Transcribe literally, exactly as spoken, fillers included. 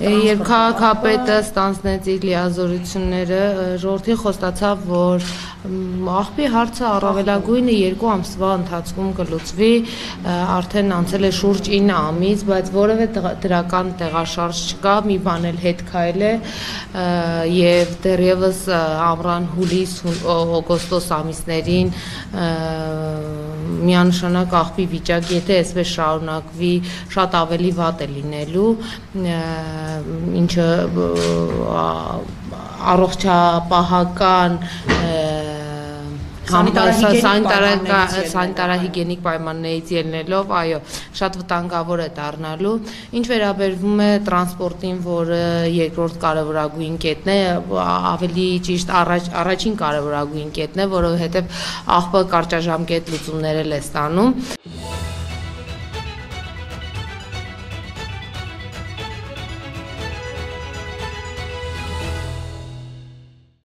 Երբ քաղաքապետը ստանձնեց իր լիազորությունները, ժողովրդին խոստացավ, որ աղբի հարցը առավելագույնը երկու ամսվա ընթացքում կլուծվի, արդեն անցել է շուրջ ինը ամիս, բայց որևէ դրական տեղաշարժ չկա, մի բան էլ հետ քայլ է եւ դեռևս ամռան, հուլիս, օգոստոս ամիսներին միանշանակ աղբի վիճակը, եթե այսպես շարունակվի, շատ ավելի վատ է լինելու, ինչը առողջապահական սանիտարահիգիենիկ պայմաններից ելնելով, այո, շատ վտանգավոր է դառնալու, ինչ վերաբերվում է տրանսպորտին, որը երկրորդ կարևորագույն կետն է, ավելի ճիշտ առաջին կարևորագույն կետն է, որովհետև աղբը կարճաժամկետ լուծումներ էլ է ստանում։